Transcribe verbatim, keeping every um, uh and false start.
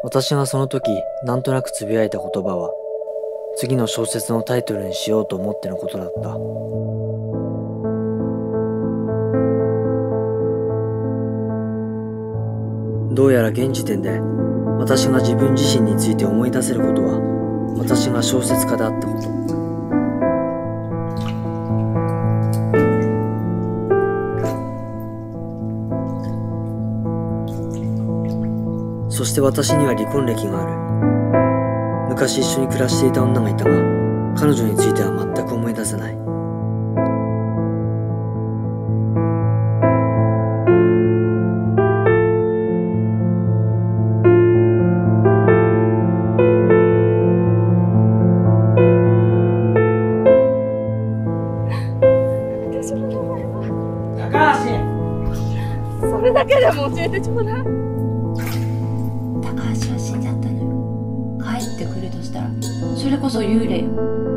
私がその時なんとなくつぶやいた言葉は、次の小説のタイトルにしようと思ってのことだった。どうやら現時点で私が自分自身について思い出せることは、私が小説家であったこと。そして私には離婚歴がある。昔一緒に暮らしていた女がいたが、彼女については全く思い出せない。 高橋、それだけでも教えてちょうだい。 高橋は死んじゃったのよ。帰ってくるとしたらそれこそ幽霊よ。